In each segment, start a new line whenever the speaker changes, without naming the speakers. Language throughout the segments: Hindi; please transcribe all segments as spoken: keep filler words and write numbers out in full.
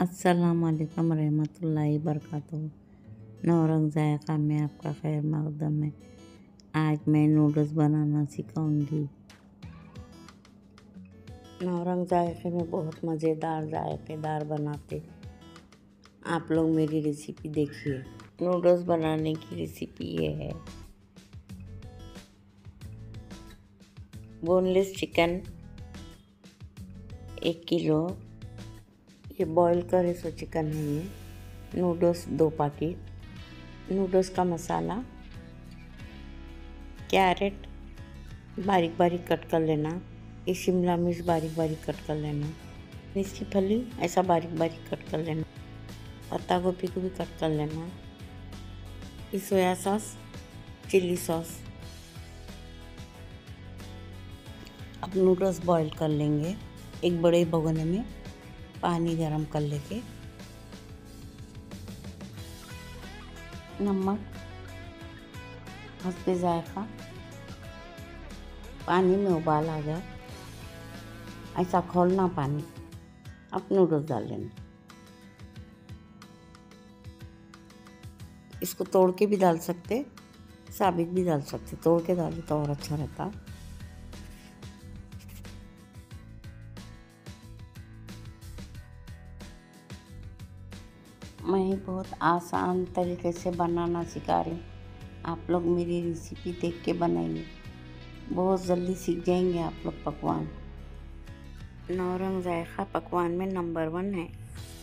अस्सलाम वालेकुम रहमतुल्लाहि बरकातुहू। नौरंग ज़ायक़ा में आपका खैर मक़दम है। आज मैं नूडल्स बनाना सिखाऊंगी। नौरंग ज़ायक़े में बहुत मज़ेदार ज़ायक़ेदार बनाते आप लोग मेरी रेसिपी देखिए। नूडल्स बनाने की रेसिपी ये है। बोनलेस चिकन एक किलो, ये बॉईल करे सो चिकन है। ये नूडल्स दो पैकेट, नूडल्स का मसाला, कैरेट बारीक बारीक कट कर लेना, ये शिमला मिर्च बारीक बारीक कट कर लेना, इसकी फली ऐसा बारीक बारीक कट कर लेना, पत्ता गोभी को भी कट कर लेना, ये सोया सॉस, चिली सॉस। अब नूडल्स बॉईल कर लेंगे। एक बड़े भगोने में पानी गरम कर लेके नमक हस्बे ज़ायक़ा, पानी में उबाल आ जाए ऐसा खोलना पानी, अब नूडल्स डाल लेना। इसको तोड़ के भी डाल सकते, साबित भी डाल सकते, तोड़ के डाले तो और अच्छा रहता। मैं बहुत आसान तरीके से बनाना सिखा रही हूँ। आप लोग मेरी रेसिपी देख के बनाइए, बहुत जल्दी सीख जाएंगे आप लोग पकवान। नौरंग ज़ायक़ा पकवान में नंबर वन है।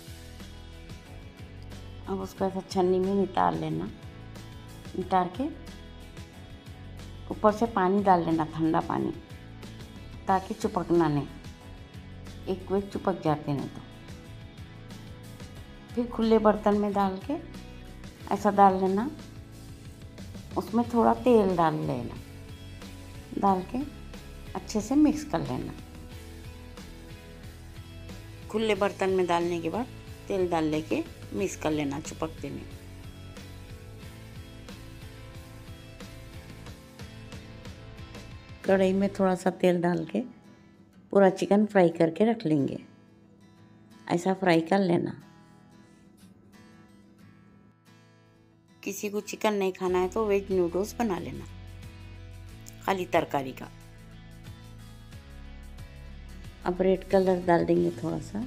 अब उसको ऐसा छन्नी में नितार लेना, नितार के ऊपर से पानी डाल लेना, ठंडा पानी, ताकि चिपकना नहीं, एक वे चिपक जाते नहीं तो। फिर खुले बर्तन में डाल के ऐसा डाल लेना, उसमें थोड़ा तेल डाल लेना, डाल के अच्छे से मिक्स कर लेना। खुले बर्तन में डालने के बाद तेल डाल लेके मिक्स कर लेना, चिपकते नहीं। कढ़ाई में थोड़ा सा तेल डाल के पूरा चिकन फ्राई करके रख लेंगे, ऐसा फ्राई कर लेना। किसी को चिकन नहीं खाना है तो वेज नूडल्स बना लेना, खाली तरकारी का। अब रेड कलर डाल देंगे थोड़ा सा,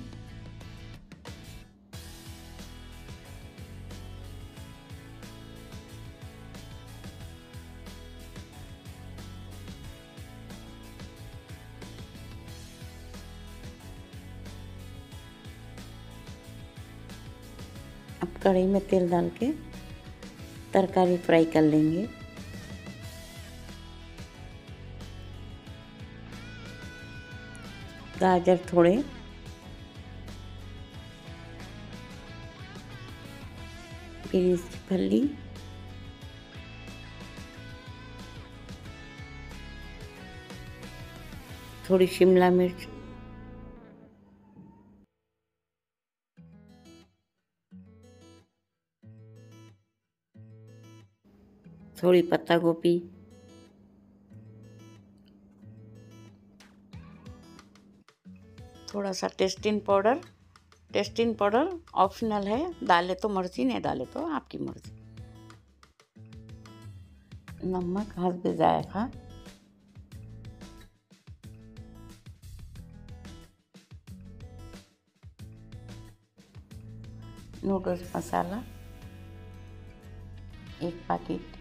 अब कढ़ाई में तेल डाल के तरकारी फ्राई कर लेंगे। गाजर थोड़े, फिर इसकी फली, थोड़ी शिमला मिर्च, थोड़ी पत्ता गोभी, थोड़ा सा tasting powder. Tasting powder optional है, डाले तो मर्जी, नहीं डाले तो आपकी मर्जी। नमक हस्बे ज़ायक़ा, नूडल्स मसाला एक पैकेट,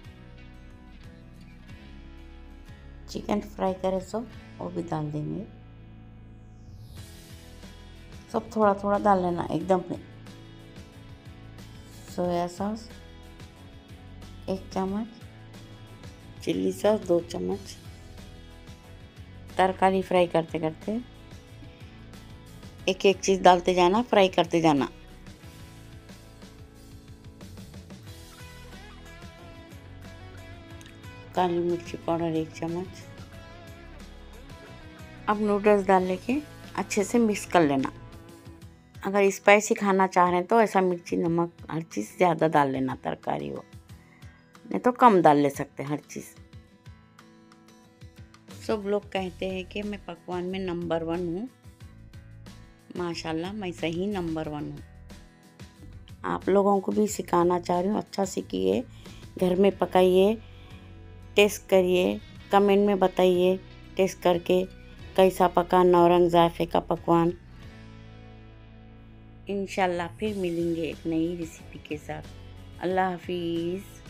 चिकन फ्राई करे सो वो भी डाल देंगे। सब थोड़ा थोड़ा डाल लेना, एकदम नहीं। सोया सॉस एक चम्मच, चिल्ली सॉस दो चम्मच। तरकारी फ्राई करते करते एक एक चीज़ डालते जाना, फ्राई करते जाना। काली मिर्ची पाउडर एक चम्मच। अब नूडल्स डाल के अच्छे से मिक्स कर लेना। अगर स्पाइसी खाना चाह रहे हैं तो ऐसा मिर्ची नमक हर चीज़ ज़्यादा डाल लेना, तरकारी हो, नहीं तो कम डाल ले सकते हर चीज़। सब लोग कहते हैं कि मैं पकवान में नंबर वन हूँ। माशाल्लाह मैं सही नंबर वन हूँ। आप लोगों को भी सिखाना चाह रही हूँ। अच्छा सीखिए, घर में पकाइए, टेस्ट करिए, कमेंट में बताइए टेस्ट करके कैसा पका नौरंग जायफ़े का पकवान। इंशाल्लाह फिर मिलेंगे एक नई रेसिपी के साथ। अल्लाह हाफिज़।